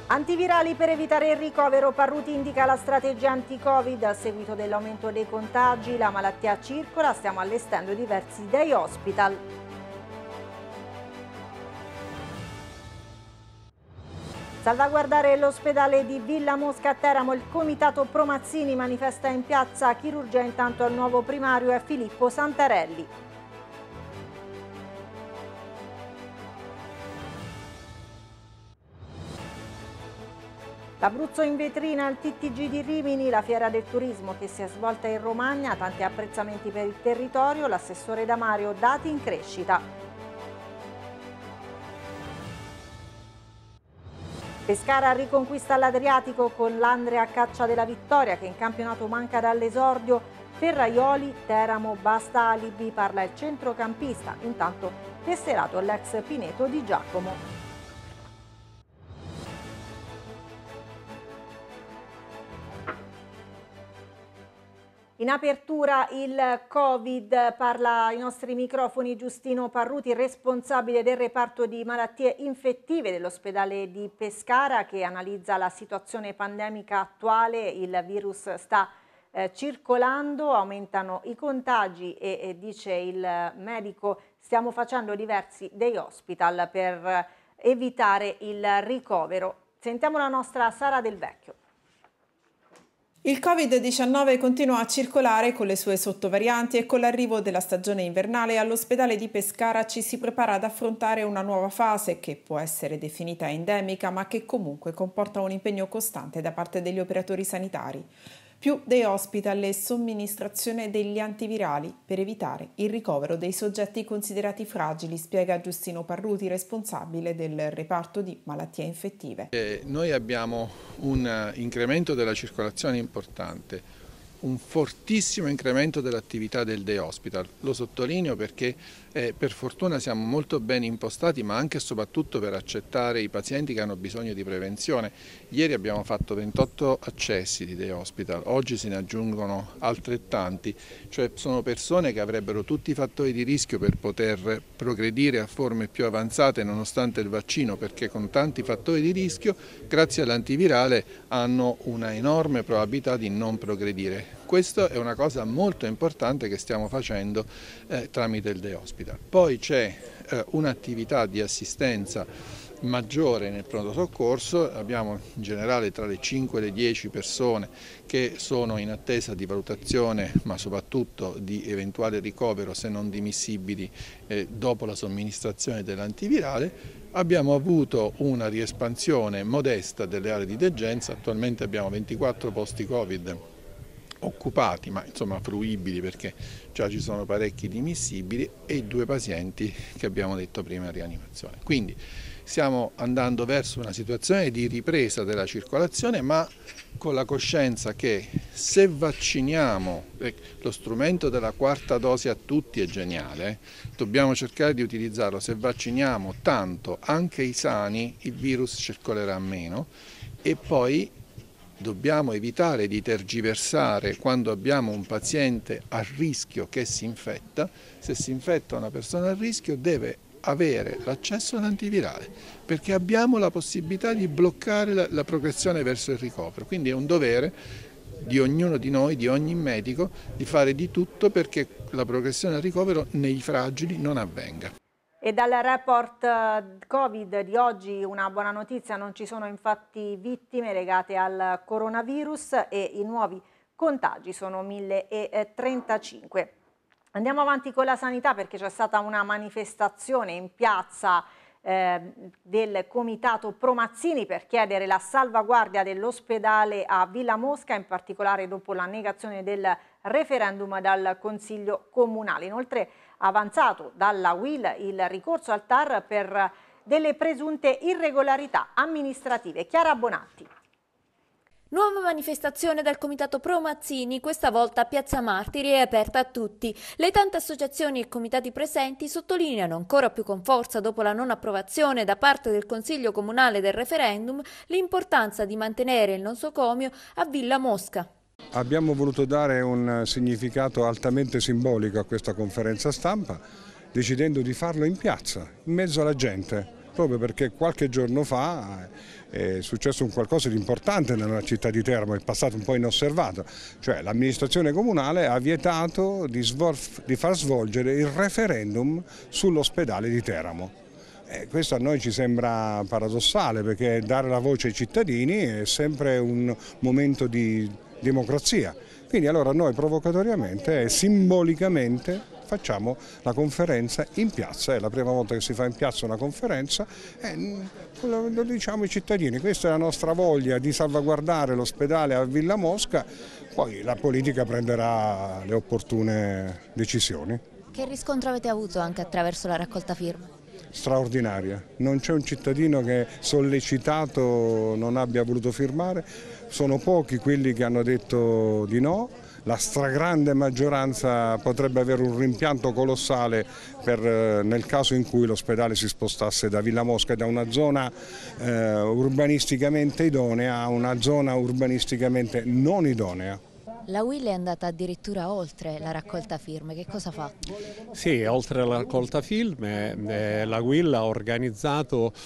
Antivirali per evitare il ricovero, Parruti indica la strategia anti-Covid. A seguito dell'aumento dei contagi, la malattia circola, stiamo allestendo diversi day hospital. Salvaguardare l'ospedale di Villa Mosca a Teramo, il comitato Promazzini manifesta in piazza chirurgia, intanto il nuovo primario è Filippo Santarelli. L'Abruzzo in vetrina al TTG di Rimini, la fiera del turismo che si è svolta in Romagna, tanti apprezzamenti per il territorio, l'assessore Damario, dati in crescita. Pescara riconquista l'Adriatico con l'Andrea a caccia della vittoria che in campionato manca dall'esordio. Ferraioli, Teramo, basta alibi, parla il centrocampista, intanto tesserato l'ex Pineto di Giacomo. In apertura il Covid, parla ai nostri microfoni Giustino Parruti, responsabile del reparto di malattie infettive dell'ospedale di Pescara, che analizza la situazione pandemica attuale. Il virus sta circolando, aumentano i contagi e dice il medico stiamo facendo diversi day hospital per evitare il ricovero. Sentiamo la nostra Sara Del Vecchio. Il Covid-19 continua a circolare con le sue sottovarianti e con l'arrivo della stagione invernale all'ospedale di Pescara ci si prepara ad affrontare una nuova fase che può essere definita endemica ma che comunque comporta un impegno costante da parte degli operatori sanitari. Più day hospital e somministrazione degli antivirali per evitare il ricovero dei soggetti considerati fragili, spiega Giustino Parruti, responsabile del reparto di malattie infettive. Noi abbiamo un incremento della circolazione importante, un fortissimo incremento dell'attività del day hospital. Lo sottolineo perché per fortuna siamo molto ben impostati, ma anche e soprattutto per accettare i pazienti che hanno bisogno di prevenzione. Ieri abbiamo fatto 28 accessi di day hospital, oggi se ne aggiungono altrettanti, cioè sono persone che avrebbero tutti i fattori di rischio per poter progredire a forme più avanzate nonostante il vaccino, perché con tanti fattori di rischio, grazie all'antivirale, hanno una enorme probabilità di non progredire. Questa è una cosa molto importante che stiamo facendo tramite il day hospital. Poi c'è un'attività di assistenza maggiore nel pronto soccorso, abbiamo in generale tra le 5 e le 10 persone che sono in attesa di valutazione ma soprattutto di eventuale ricovero se non dimissibili dopo la somministrazione dell'antivirale. Abbiamo avuto una riespansione modesta delle aree di degenza, attualmente abbiamo 24 posti Covid occupati, ma insomma fruibili perché già ci sono parecchi dimissibili e 2 pazienti che abbiamo detto prima in rianimazione. Quindi stiamo andando verso una situazione di ripresa della circolazione, ma con la coscienza che se vacciniamo, lo strumento della quarta dose a tutti è geniale, dobbiamo cercare di utilizzarlo. Se vacciniamo tanto anche i sani, il virus circolerà meno e poi dobbiamo evitare di tergiversare quando abbiamo un paziente a rischio che si infetta. Se si infetta una persona a rischio deve avere l'accesso all'antivirale perché abbiamo la possibilità di bloccare la progressione verso il ricovero. Quindi è un dovere di ognuno di noi, di ogni medico, di fare di tutto perché la progressione al ricovero nei fragili non avvenga. E dal report Covid di oggi una buona notizia, non ci sono infatti vittime legate al coronavirus e i nuovi contagi sono 1035. Andiamo avanti con la sanità perché c'è stata una manifestazione in piazza del comitato Promazzini per chiedere la salvaguardia dell'ospedale a Villa Mosca, in particolare dopo la negazione del referendum dal Consiglio Comunale. Inoltre avanzato dalla UIL il ricorso al TAR per delle presunte irregolarità amministrative. Chiara Bonatti. Nuova manifestazione dal comitato Promazzini, questa volta a Piazza Martiri, è aperta a tutti. Le tante associazioni e comitati presenti sottolineano ancora più con forza, dopo la non approvazione da parte del Consiglio Comunale del referendum, l'importanza di mantenere il nosocomio a Villa Mosca. Abbiamo voluto dare un significato altamente simbolico a questa conferenza stampa, decidendo di farlo in piazza, in mezzo alla gente, proprio perché qualche giorno fa è successo un qualcosa di importante nella città di Teramo, è passato un po' inosservato, cioè l'amministrazione comunale ha vietato di far svolgere il referendum sull'ospedale di Teramo. Questo a noi ci sembra paradossale, perché dare la voce ai cittadini è sempre un momento di democrazia. Quindi allora noi provocatoriamente e simbolicamente facciamo la conferenza in piazza, è la prima volta che si fa in piazza una conferenza e lo diciamo ai cittadini, questa è la nostra voglia di salvaguardare l'ospedale a Villa Mosca, poi la politica prenderà le opportune decisioni. Che riscontro avete avuto anche attraverso la raccolta firme? Straordinaria, non c'è un cittadino che sollecitato non abbia voluto firmare, sono pochi quelli che hanno detto di no, la stragrande maggioranza potrebbe avere un rimpianto colossale nel caso in cui l'ospedale si spostasse da Villa Mosca, da una zona urbanisticamente idonea a una zona urbanisticamente non idonea. La UIL è andata addirittura oltre la raccolta firme, che cosa fa? Sì, oltre la raccolta firme la UIL ha organizzato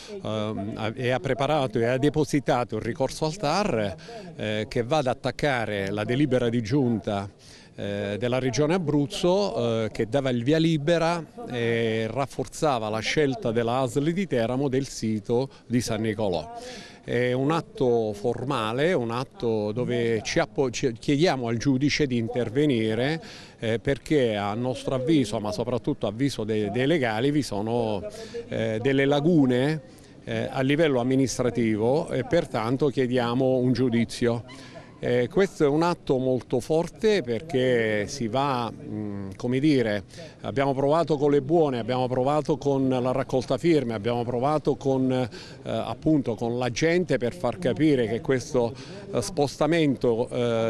e ha preparato e ha depositato il ricorso al TAR che va ad attaccare la delibera di giunta della Regione Abruzzo che dava il via libera e rafforzava la scelta della ASL di Teramo del sito di San Nicolò. È un atto formale, un atto dove chiediamo al giudice di intervenire perché a nostro avviso, ma soprattutto a avviso dei legali, vi sono delle lagune a livello amministrativo e pertanto chiediamo un giudizio. Questo è un atto molto forte perché si va, come dire, abbiamo provato con le buone, abbiamo provato con la raccolta firme, abbiamo provato appunto con la gente per far capire che questo spostamento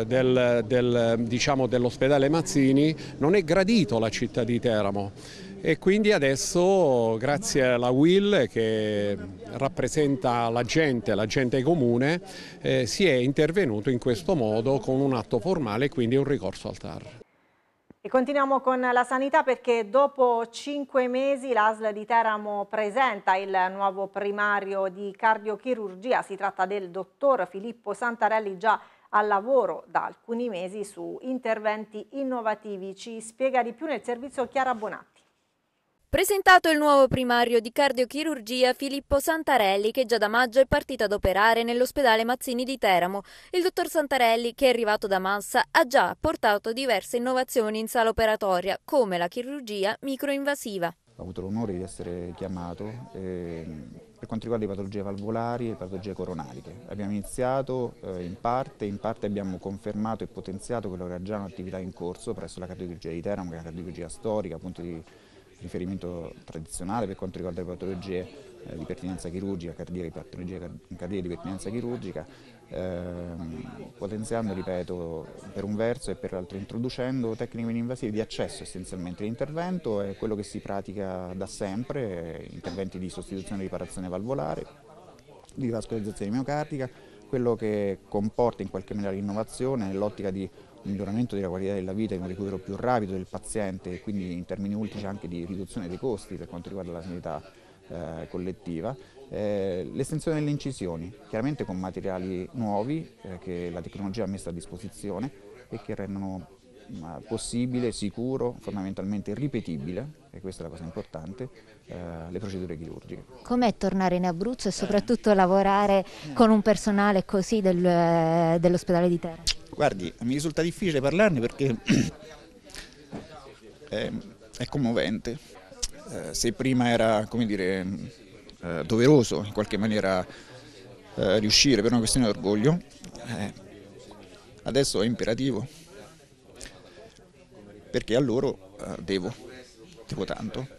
dell'ospedale Mazzini non è gradito alla città di Teramo. E quindi adesso, grazie alla UIL che rappresenta la gente comune, si è intervenuto in questo modo con un atto formale e quindi un ricorso al TAR. E continuiamo con la sanità perché dopo 5 mesi l'ASL di Teramo presenta il nuovo primario di cardiochirurgia. Si tratta del dottor Filippo Santarelli, già al lavoro da alcuni mesi su interventi innovativi. Ci spiega di più nel servizio Chiara Bonatti. Presentato il nuovo primario di cardiochirurgia Filippo Santarelli, che già da maggio è partito ad operare nell'ospedale Mazzini di Teramo. Il dottor Santarelli, che è arrivato da Massa, ha già portato diverse innovazioni in sala operatoria, come la chirurgia microinvasiva. Ho avuto l'onore di essere chiamato per quanto riguarda le patologie valvolari e le patologie coronarie. Abbiamo iniziato in parte abbiamo confermato e potenziato quello che era già un'attività in corso presso la cardiochirurgia di Teramo, che è una cardiochirurgia storica, appunto di riferimento tradizionale per quanto riguarda le patologie di pertinenza chirurgica, patologie cardiache di pertinenza chirurgica, potenziando, ripeto, per un verso e per l'altro introducendo tecniche mini-invasive di accesso essenzialmente. L'intervento è quello che si pratica da sempre, interventi di sostituzione e riparazione valvolare, di vascolarizzazione miocardica, quello che comporta in qualche maniera l'innovazione nell'ottica di un miglioramento della qualità della vita e un recupero più rapido del paziente e quindi in termini ultimi anche di riduzione dei costi per quanto riguarda la sanità collettiva. L'estensione delle incisioni, chiaramente con materiali nuovi che la tecnologia ha messo a disposizione e che rendono possibile, sicuro, fondamentalmente ripetibile, e questa è la cosa importante, le procedure chirurgiche. Com'è tornare in Abruzzo e soprattutto lavorare con un personale così dell'ospedale di Teramo? Guardi, mi risulta difficile parlarne perché è commovente. Se prima era, come dire, doveroso in qualche maniera riuscire per una questione di orgoglio, adesso è imperativo, perché a loro devo tanto.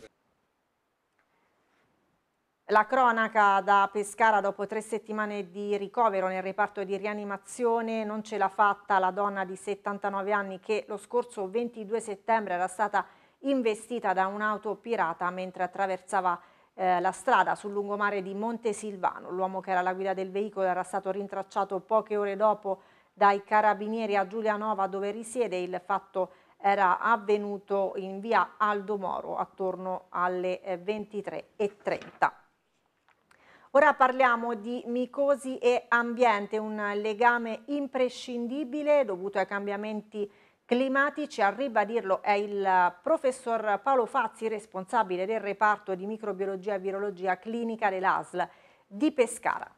La cronaca da Pescara: dopo 3 settimane di ricovero nel reparto di rianimazione non ce l'ha fatta la donna di 79 anni che lo scorso 22 settembre era stata investita da un'auto pirata mentre attraversava la strada sul lungomare di Montesilvano. L'uomo che era alla guida del veicolo era stato rintracciato poche ore dopo dai carabinieri a Giulianova, dove risiede. Il fatto era avvenuto in via Aldo Moro attorno alle 23:30. Ora parliamo di micosi e ambiente, un legame imprescindibile dovuto ai cambiamenti climatici. A ribadirlo è il professor Paolo Fazzi, responsabile del reparto di microbiologia e virologia clinica dell'ASL di Pescara.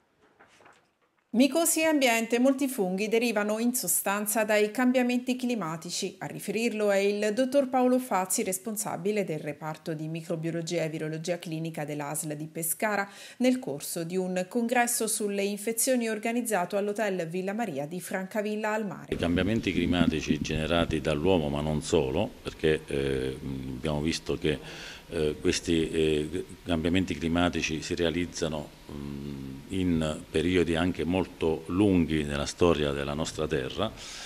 Micosi e ambiente, molti funghi derivano in sostanza dai cambiamenti climatici. A riferirlo è il dottor Paolo Fazzi, responsabile del reparto di microbiologia e virologia clinica dell'ASL di Pescara, nel corso di un congresso sulle infezioni organizzato all'Hotel Villa Maria di Francavilla al Mare. I cambiamenti climatici generati dall'uomo, ma non solo, perché abbiamo visto che questi cambiamenti climatici si realizzano in periodi anche molto lunghi nella storia della nostra terra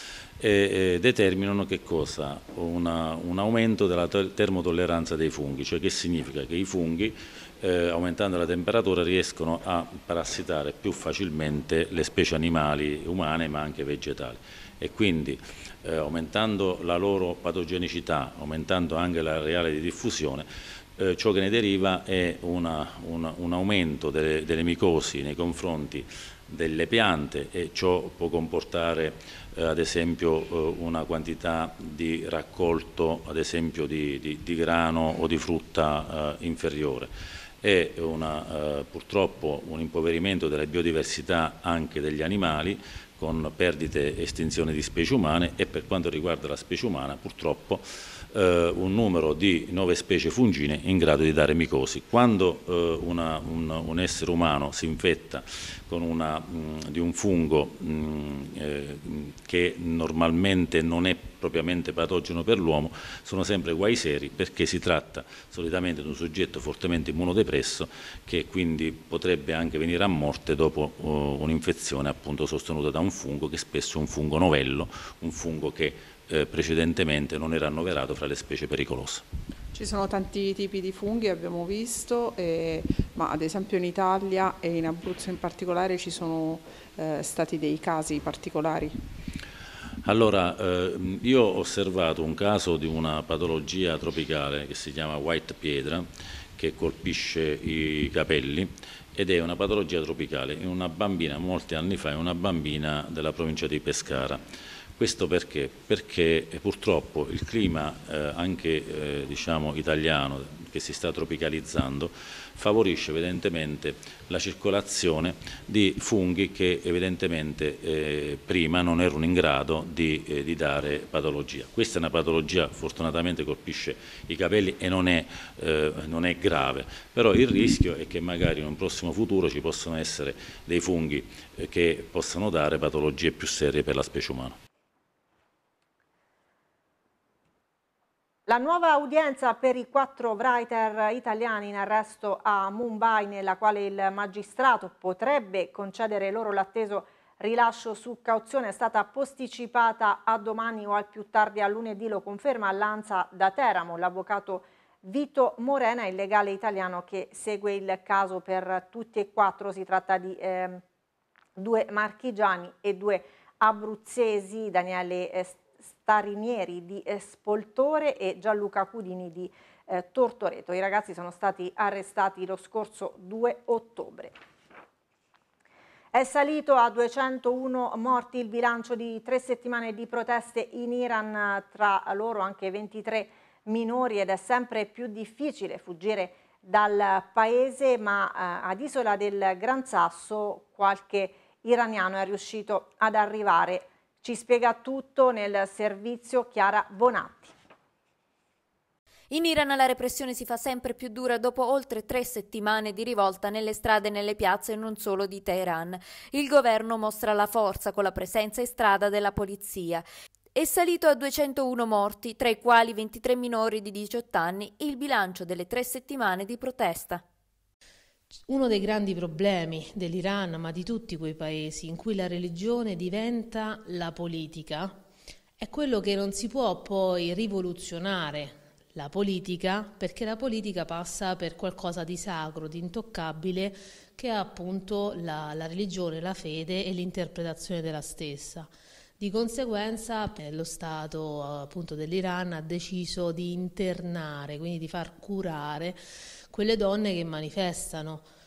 e determinano che cosa? Un aumento della termotolleranza dei funghi, cioè che significa che i funghi aumentando la temperatura riescono a parassitare più facilmente le specie animali umane ma anche vegetali e quindi aumentando la loro patogenicità, aumentando anche l'areale di diffusione, ciò che ne deriva è un aumento delle micosi nei confronti delle piante e ciò può comportare ad esempio una quantità di raccolto ad esempio di grano o di frutta inferiore e purtroppo un impoverimento della biodiversità anche degli animali con perdite e estinzione di specie umane e per quanto riguarda la specie umana purtroppo un numero di 9 specie fungine in grado di dare micosi. Quando un essere umano si infetta di un fungo che normalmente non è propriamente patogeno per l'uomo, sono sempre guai seri perché si tratta solitamente di un soggetto fortemente immunodepresso che quindi potrebbe anche venire a morte dopo un'infezione appunto sostenuta da un fungo che spesso è un fungo novello, un fungo che precedentemente non era annoverato fra le specie pericolose. Ci sono tanti tipi di funghi, abbiamo visto, ma ad esempio in Italia e in Abruzzo in particolare ci sono stati dei casi particolari? Allora, io ho osservato un caso di una patologia tropicale che si chiama white piedra, che colpisce i capelli ed è una patologia tropicale in una bambina, molti anni fa, in una bambina della provincia di Pescara. Questo perché? Perché purtroppo il clima anche diciamo italiano che si sta tropicalizzando favorisce evidentemente la circolazione di funghi che evidentemente prima non erano in grado di dare patologia. Questa è una patologia fortunatamente colpisce i capelli e non è grave, però il rischio è che magari in un prossimo futuro ci possano essere dei funghi che possano dare patologie più serie per la specie umana. La nuova udienza per i 4 writer italiani in arresto a Mumbai, nella quale il magistrato potrebbe concedere loro l'atteso rilascio su cauzione, è stata posticipata a domani o al più tardi a lunedì, lo conferma all'ANSA da Teramo l'avvocato Vito Morena, il legale italiano che segue il caso per tutti e 4. Si tratta di 2 marchigiani e 2 abruzzesi, Daniele Starinieri di Spoltore e Gianluca Cudini di Tortoreto. I ragazzi sono stati arrestati lo scorso 2 ottobre. È salito a 201 morti il bilancio di 3 settimane di proteste in Iran, tra loro anche 23 minori, ed è sempre più difficile fuggire dal paese, ma ad Isola del Gran Sasso qualche iraniano è riuscito ad arrivare. Ci spiega tutto nel servizio Chiara Bonatti. In Iran la repressione si fa sempre più dura dopo oltre 3 settimane di rivolta nelle strade e nelle piazze e non solo di Teheran. Il governo mostra la forza con la presenza in strada della polizia. È salito a 201 morti, tra i quali 23 minori di 18 anni, il bilancio delle 3 settimane di protesta. Uno dei grandi problemi dell'Iran, ma di tutti quei paesi in cui la religione diventa la politica, è quello che non si può poi rivoluzionare la politica, perché la politica passa per qualcosa di sacro, di intoccabile, che è appunto la religione, la fede e l'interpretazione della stessa. Di conseguenza lo Stato appunto dell'Iran ha deciso di internare, quindi di far curare quelle donne che manifestano.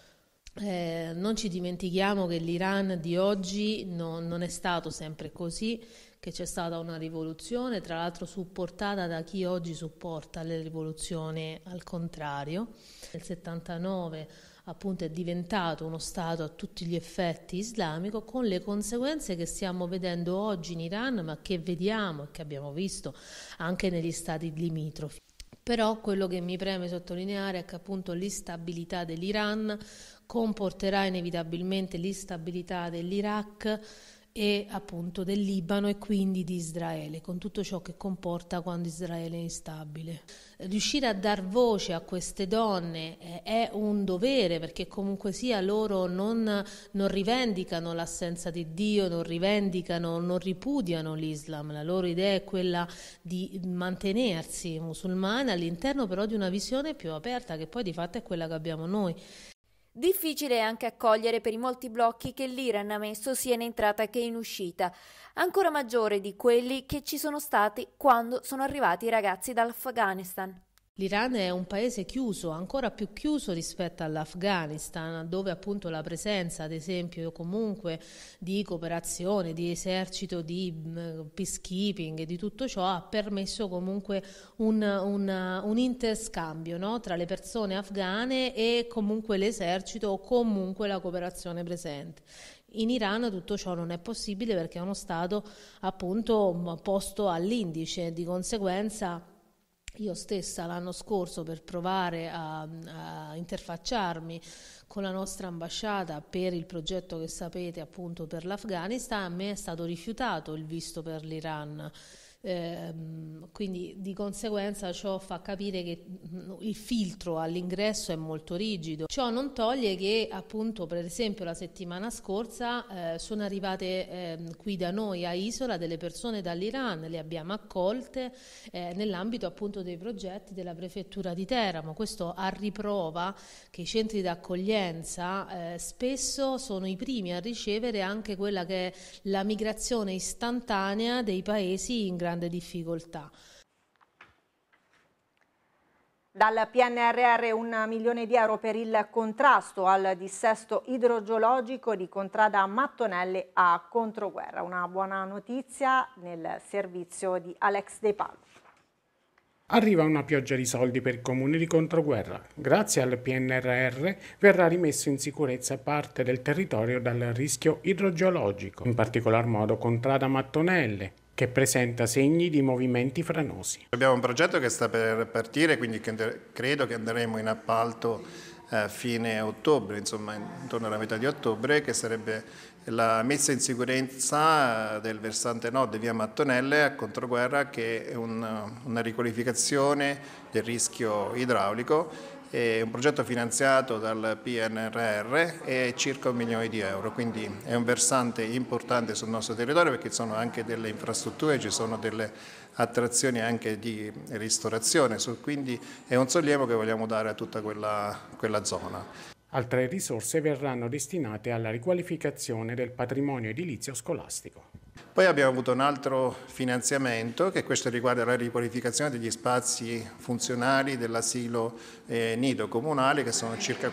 Non ci dimentichiamo che l'Iran di oggi non è stato sempre così, che c'è stata una rivoluzione, tra l'altro supportata da chi oggi supporta le rivoluzioni al contrario. Nel 79 appunto è diventato uno Stato a tutti gli effetti islamico, con le conseguenze che stiamo vedendo oggi in Iran, ma che vediamo e che abbiamo visto anche negli stati limitrofi. Però quello che mi preme sottolineare è che appunto l'instabilità dell'Iran comporterà inevitabilmente l'instabilità dell'Iraq e appunto del Libano e quindi di Israele, con tutto ciò che comporta quando Israele è instabile. Riuscire a dar voce a queste donne è un dovere, perché comunque sia loro non rivendicano l'assenza di Dio, non ripudiano l'Islam. La loro idea è quella di mantenersi musulmane all'interno però di una visione più aperta, che poi di fatto è quella che abbiamo noi. Difficile anche accogliere per i molti blocchi che l'Iran ha messo sia in entrata che in uscita, ancora maggiore di quelli che ci sono stati quando sono arrivati i ragazzi dall'Afghanistan. L'Iran è un paese chiuso, ancora più chiuso rispetto all'Afghanistan, dove appunto la presenza, ad esempio, comunque di cooperazione, di esercito, di peacekeeping e di tutto ciò ha permesso comunque un interscambio, no? Tra le persone afghane e comunque l'esercito o comunque la cooperazione presente. In Iran tutto ciò non è possibile perché è uno Stato appunto posto all'indice, di conseguenza io stessa l'anno scorso, per provare a interfacciarmi con la nostra ambasciata per il progetto che sapete appunto per l'Afghanistan, a me è stato rifiutato il visto per l'Iran. Quindi di conseguenza ciò fa capire che il filtro all'ingresso è molto rigido. Ciò non toglie che appunto per esempio la settimana scorsa sono arrivate qui da noi a Isola delle persone dall'Iran, le abbiamo accolte nell'ambito appunto dei progetti della prefettura di Teramo. Questo a riprova che i centri d'accoglienza spesso sono i primi a ricevere anche quella che è la migrazione istantanea dei paesi in grande difficoltà. Dal PNRR 1 milione di euro per il contrasto al dissesto idrogeologico di Contrada Mattonelle a Controguerra. Una buona notizia nel servizio di Alex De Palo. Arriva una pioggia di soldi per il comune di Controguerra. Grazie al PNRR verrà rimesso in sicurezza parte del territorio dal rischio idrogeologico, in particolar modo Contrada Mattonelle, che presenta segni di movimenti franosi. Abbiamo un progetto che sta per partire, quindi credo che andremo in appalto a fine ottobre, insomma intorno alla metà di ottobre, che sarebbe la messa in sicurezza del versante nord di via Mattonelle a Controguerra, che è una riqualificazione del rischio idraulico. È un progetto finanziato dal PNRR e circa 1 milione di euro, quindi è un versante importante sul nostro territorio perché ci sono anche delle infrastrutture, ci sono delle attrazioni anche di ristorazione, quindi è un sollievo che vogliamo dare a tutta quella zona. Altre risorse verranno destinate alla riqualificazione del patrimonio edilizio scolastico. Poi abbiamo avuto un altro finanziamento, che questo riguarda la riqualificazione degli spazi funzionali dell'asilo nido comunale, che sono circa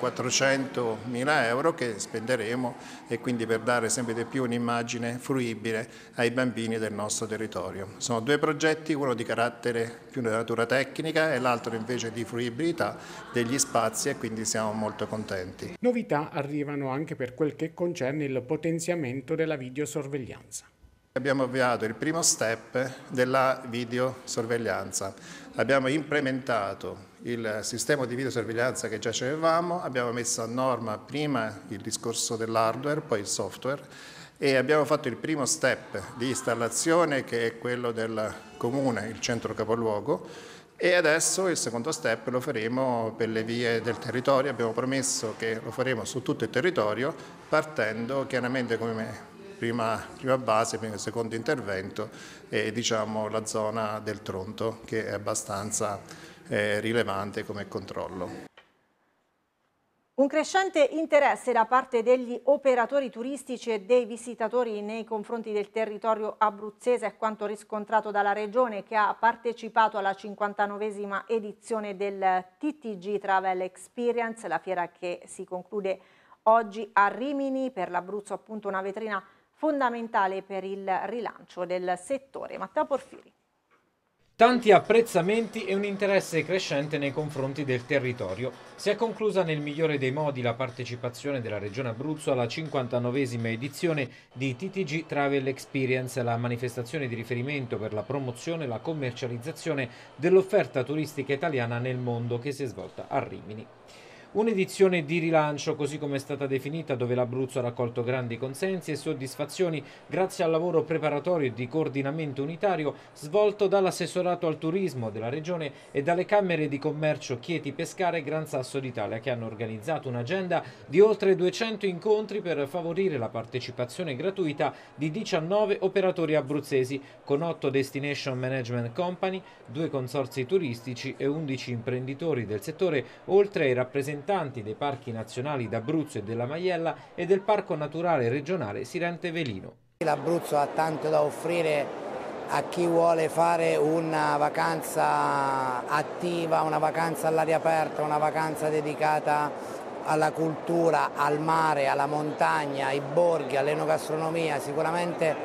400.000 euro che spenderemo, e quindi per dare sempre di più un'immagine fruibile ai bambini del nostro territorio. Sono due progetti, uno di carattere più di natura tecnica e l'altro invece di fruibilità degli spazi, e quindi siamo molto contenti. Novità arrivano anche per quel che concerne il potenziamento della videosorveglianza. Abbiamo avviato il primo step della videosorveglianza. Abbiamo implementato il sistema di videosorveglianza che già avevamo, abbiamo messo a norma prima il discorso dell'hardware, poi il software, e abbiamo fatto il primo step di installazione, che è quello del comune, il centro capoluogo, e adesso il secondo step lo faremo per le vie del territorio. Abbiamo promesso che lo faremo su tutto il territorio, partendo chiaramente come prima base, prima e secondo intervento, diciamo la zona del Tronto, che è abbastanza rilevante come controllo. Un crescente interesse da parte degli operatori turistici e dei visitatori nei confronti del territorio abruzzese è quanto riscontrato dalla Regione, che ha partecipato alla 59esima edizione del TTG Travel Experience, la fiera che si conclude oggi a Rimini. Per l'Abruzzo appunto una vetrina fondamentale per il rilancio del settore. Matteo Porfiri. Tanti apprezzamenti e un interesse crescente nei confronti del territorio. Si è conclusa nel migliore dei modi la partecipazione della Regione Abruzzo alla 59esima edizione di TTG Travel Experience, la manifestazione di riferimento per la promozione e la commercializzazione dell'offerta turistica italiana nel mondo, che si è svolta a Rimini. Un'edizione di rilancio, così come è stata definita, dove l'Abruzzo ha raccolto grandi consensi e soddisfazioni grazie al lavoro preparatorio e di coordinamento unitario svolto dall'assessorato al turismo della Regione e dalle Camere di Commercio Chieti, Pescara e Gran Sasso d'Italia, che hanno organizzato un'agenda di oltre 200 incontri per favorire la partecipazione gratuita di 19 operatori abruzzesi, con 8 Destination Management Company, 2 consorzi turistici e 11 imprenditori del settore, oltre ai rappresentanti dei parchi nazionali d'Abruzzo e della Maiella e del Parco Naturale Regionale Sirente Velino. L'Abruzzo ha tanto da offrire a chi vuole fare una vacanza attiva, una vacanza all'aria aperta, una vacanza dedicata alla cultura, al mare, alla montagna, ai borghi, all'enogastronomia. Sicuramente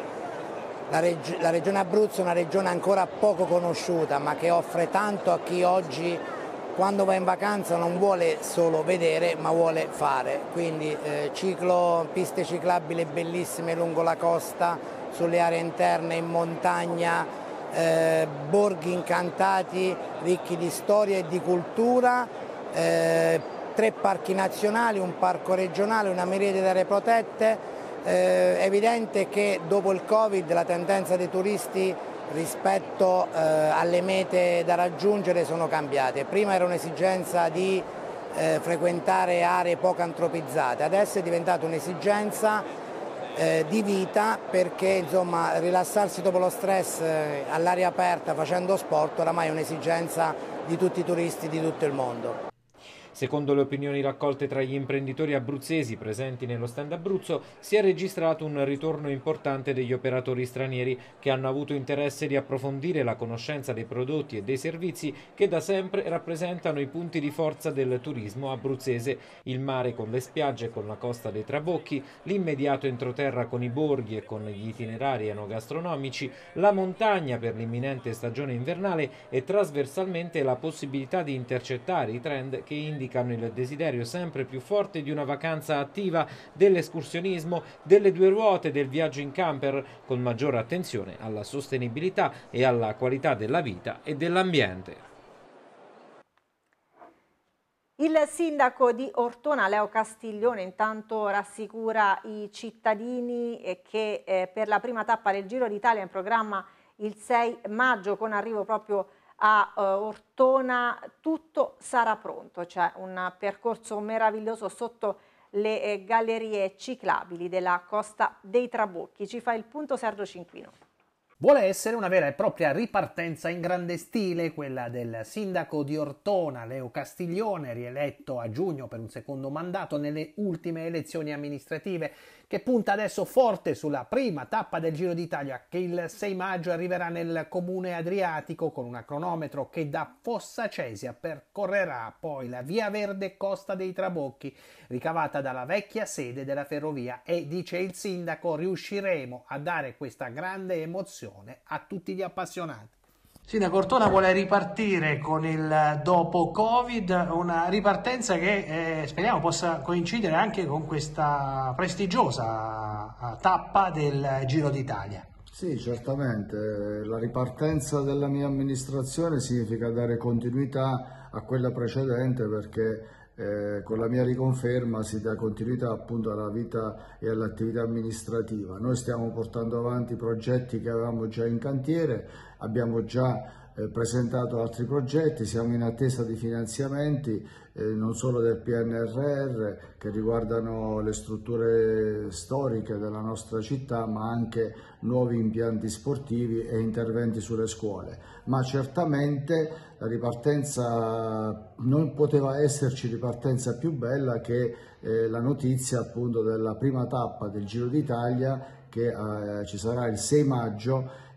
la Regione Abruzzo è una regione ancora poco conosciuta, ma che offre tanto a chi oggi, quando va in vacanza, non vuole solo vedere ma vuole fare, quindi piste ciclabili bellissime lungo la costa, sulle aree interne, in montagna, borghi incantati, ricchi di storia e di cultura, 3 parchi nazionali, un parco regionale, una miriade di aree protette. È evidente che dopo il Covid la tendenza dei turisti rispetto alle mete da raggiungere sono cambiate. Prima era un'esigenza di frequentare aree poco antropizzate, adesso è diventata un'esigenza di vita, perché insomma rilassarsi dopo lo stress all'aria aperta facendo sport oramai è un'esigenza di tutti i turisti di tutto il mondo. Secondo le opinioni raccolte tra gli imprenditori abruzzesi presenti nello stand Abruzzo, si è registrato un ritorno importante degli operatori stranieri che hanno avuto interesse di approfondire la conoscenza dei prodotti e dei servizi che da sempre rappresentano i punti di forza del turismo abruzzese: il mare con le spiagge e con la costa dei Trabocchi, l'immediato entroterra con i borghi e con gli itinerari enogastronomici, la montagna per l'imminente stagione invernale e trasversalmente la possibilità di intercettare i trend che indicano il desiderio sempre più forte di una vacanza attiva, dell'escursionismo, delle 2 ruote, del viaggio in camper, con maggiore attenzione alla sostenibilità e alla qualità della vita e dell'ambiente. Il sindaco di Ortona, Leo Castiglione, intanto rassicura i cittadini che per la prima tappa del Giro d'Italia in programma il 6 maggio, con arrivo proprio a Ortona, tutto sarà pronto. C'è un percorso meraviglioso sotto le gallerie ciclabili della Costa dei Trabocchi. Ci fa il punto Sergio Cinquino. Vuole essere una vera e propria ripartenza in grande stile, quella del sindaco di Ortona, Leo Castiglione, rieletto a giugno per un secondo mandato nelle ultime elezioni amministrative, che punta adesso forte sulla prima tappa del Giro d'Italia, che il 6 maggio arriverà nel comune adriatico, con un cronometro che da Fossa Cesia percorrerà poi la via verde Costa dei Trabocchi, ricavata dalla vecchia sede della ferrovia, e, dice il sindaco, riusciremo a dare questa grande emozione a tutti gli appassionati. Sindaco, Ortona vuole ripartire con il dopo Covid, una ripartenza che speriamo possa coincidere anche con questa prestigiosa tappa del Giro d'Italia. Sì, certamente. La ripartenza della mia amministrazione significa dare continuità a quella precedente, perché con la mia riconferma si dà continuità appunto alla vita e all'attività amministrativa. Noi stiamo portando avanti progetti che avevamo già in cantiere, abbiamo già presentato altri progetti, siamo in attesa di finanziamenti non solo del PNRR che riguardano le strutture storiche della nostra città, ma anche nuovi impianti sportivi e interventi sulle scuole. Ma certamente la ripartenza, non poteva esserci ripartenza più bella che la notizia appunto della prima tappa del Giro d'Italia che ci sarà il 6 maggio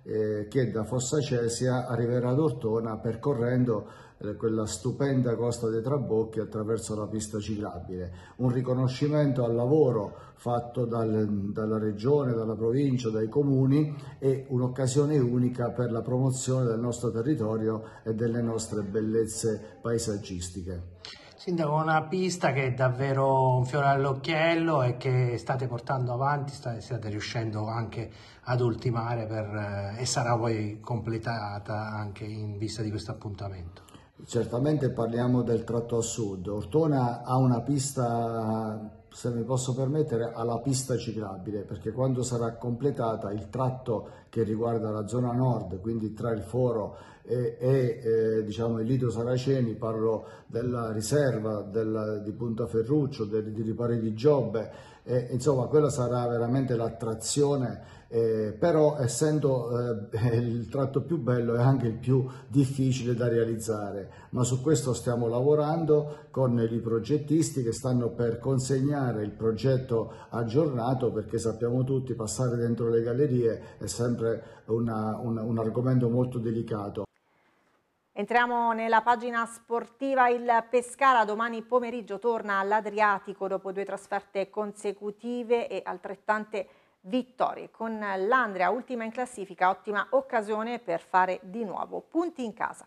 che da Fossa Cesia arriverà ad Ortona percorrendo quella stupenda Costa dei Trabocchi attraverso la pista ciclabile. Un riconoscimento al lavoro fatto dalla regione, dalla provincia, dai comuni e un'occasione unica per la promozione del nostro territorio e delle nostre bellezze paesaggistiche. Sindaco, una pista che è davvero un fiore all'occhiello e che state portando avanti, state riuscendo anche ad ultimare e sarà poi completata anche in vista di questo appuntamento. Certamente parliamo del tratto a sud. Ortona ha una pista, se mi posso permettere, ha la pista ciclabile, perché quando sarà completata il tratto che riguarda la zona nord, quindi tra il Foro diciamo il Lido Saraceni, parlo della riserva di Punta Ferruccio, di Ripari di Giobbe, insomma quella sarà veramente l'attrazione. Però essendo il tratto più bello è anche il più difficile da realizzare, ma su questo stiamo lavorando con i progettisti che stanno per consegnare il progetto aggiornato, perché sappiamo tutti passare dentro le gallerie è sempre un argomento molto delicato. Entriamo nella pagina sportiva. Il Pescara domani pomeriggio torna all'Adriatico dopo 2 trasferte consecutive e altrettante vittorie. Con l'Andria ultima in classifica, ottima occasione per fare di nuovo punti in casa.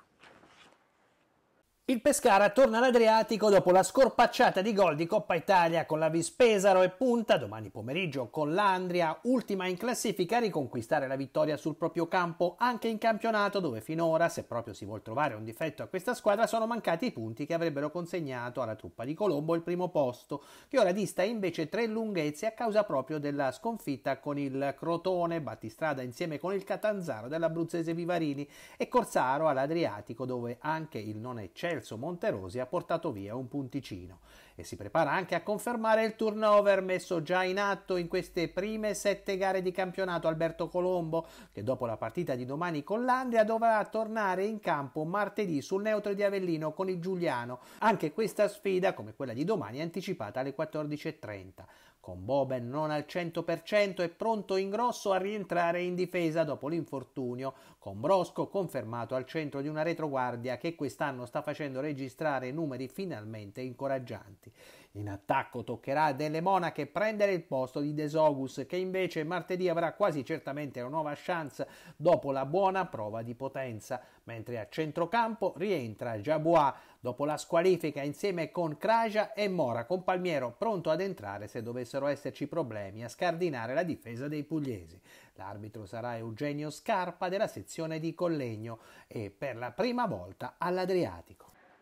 Il Pescara torna all'Adriatico dopo la scorpacciata di gol di Coppa Italia con la Vis Pesaro e punta domani pomeriggio con l'Andria, ultima in classifica, a riconquistare la vittoria sul proprio campo anche in campionato, dove finora, se proprio si vuol trovare un difetto a questa squadra, sono mancati i punti che avrebbero consegnato alla truppa di Colombo il primo posto, che ora dista invece 3 lunghezze a causa proprio della sconfitta con il Crotone, battistrada insieme con il Catanzaro dell'abruzzese Vivarini, e Corsaro all'Adriatico, dove anche il non eccelso Monterosi ha portato via un punticino e si prepara anche a confermare il turnover messo già in atto in queste prime 7 gare di campionato Alberto Colombo, che dopo la partita di domani con l'Andria dovrà tornare in campo martedì sul neutro di Avellino con il Giuliano. Anche questa sfida, come quella di domani, è anticipata alle 14:30. Con Boben non al 100% e pronto in grosso a rientrare in difesa dopo l'infortunio, con Brosco confermato al centro di una retroguardia che quest'anno sta facendo registrare numeri finalmente incoraggianti. In attacco toccherà a Delle Monache prendere il posto di De Sogus, che invece martedì avrà quasi certamente una nuova chance dopo la buona prova di potenza, mentre a centrocampo rientra Jabois dopo la squalifica insieme con Kraja e Mora, con Palmiero pronto ad entrare se dovessero esserci problemi a scardinare la difesa dei pugliesi. L'arbitro sarà Eugenio Scarpa della sezione di Collegno e per la prima volta all'Adriatico.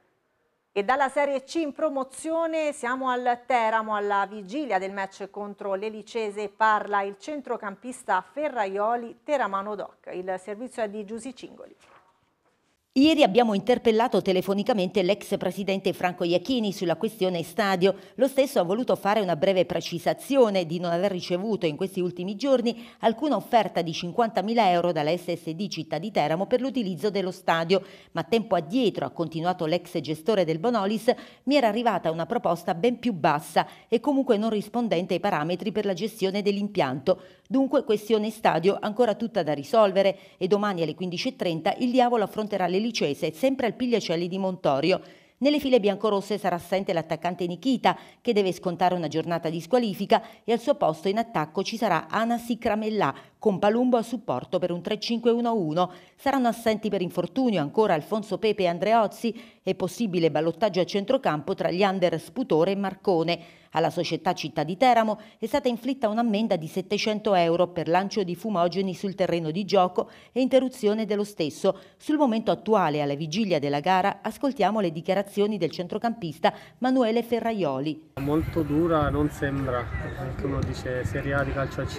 E dalla Serie C in promozione siamo al Teramo, alla vigilia del match contro l'Elicese. Parla il centrocampista Ferraioli, Teramano Doc. Il servizio è di Giusy Cingoli. Ieri abbiamo interpellato telefonicamente l'ex presidente Franco Iachini sulla questione stadio. Lo stesso ha voluto fare una breve precisazione di non aver ricevuto in questi ultimi giorni alcuna offerta di 50.000 euro dalla SSD Città di Teramo per l'utilizzo dello stadio, ma tempo addietro, ha continuato l'ex gestore del Bonolis, mi era arrivata una proposta ben più bassa e comunque non rispondente ai parametri per la gestione dell'impianto. Dunque questione stadio ancora tutta da risolvere e domani alle 15:30 il Diavolo affronterà l'Elicese sempre al Pigliacelli di Montorio. Nelle file biancorosse sarà assente l'attaccante Nikita, che deve scontare una giornata di squalifica, e al suo posto in attacco ci sarà Anasi Cramellà, con Palumbo a supporto per un 3-5-1-1. Saranno assenti per infortunio ancora Alfonso Pepe e Andreozzi e possibile ballottaggio a centrocampo tra gli under Sputore e Marcone. Alla società Città di Teramo è stata inflitta un'ammenda di 700 euro per lancio di fumogeni sul terreno di gioco e interruzione dello stesso. Sul momento attuale, alla vigilia della gara, ascoltiamo le dichiarazioni del centrocampista Manuele Ferraioli. Molto dura non sembra, perché uno dice Serie A di calcio a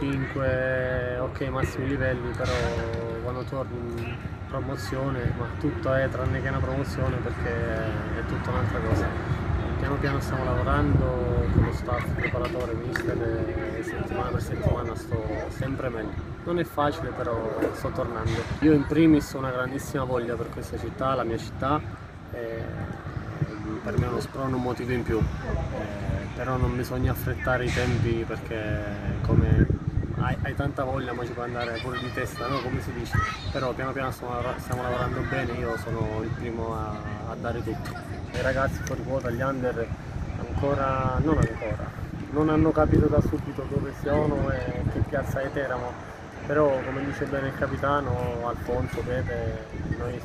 5, ok, massimi livelli, però quando torni in promozione, ma tutto è tranne che una promozione, perché è tutta un'altra cosa. Piano piano stiamo lavorando con lo staff preparatore, mister, e settimana per settimana sto sempre meglio. Non è facile, però sto tornando. Io in primis ho una grandissima voglia per questa città, la mia città, per me è uno sprone, un motivo in più, però non bisogna affrettare i tempi, perché come hai tanta voglia ma ci può andare pure di testa, no? Come si dice, però piano piano stiamo lavorando bene, io sono il primo a dare tutto. I ragazzi fuori quota, gli under, non hanno capito da subito dove siamo e che piazza è Teramo, però come dice bene il capitano Alfonso Pepe, noi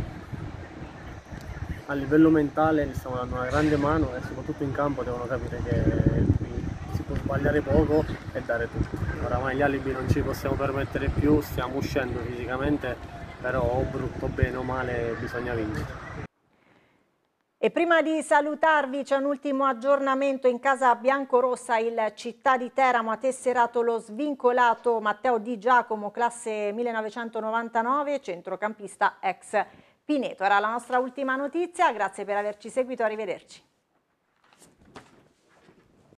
a livello mentale gli stiamo dando una grande mano e soprattutto in campo devono capire che si può sbagliare poco e dare tutto. Oramai gli alibi non ci possiamo permettere più, stiamo uscendo fisicamente, però o brutto o bene o male bisogna vincere. E prima di salutarvi c'è un ultimo aggiornamento. In casa biancorossa il Città di Teramo ha tesserato lo svincolato Matteo Di Giacomo, classe 1999, centrocampista ex Pineto. Era la nostra ultima notizia, grazie per averci seguito, arrivederci.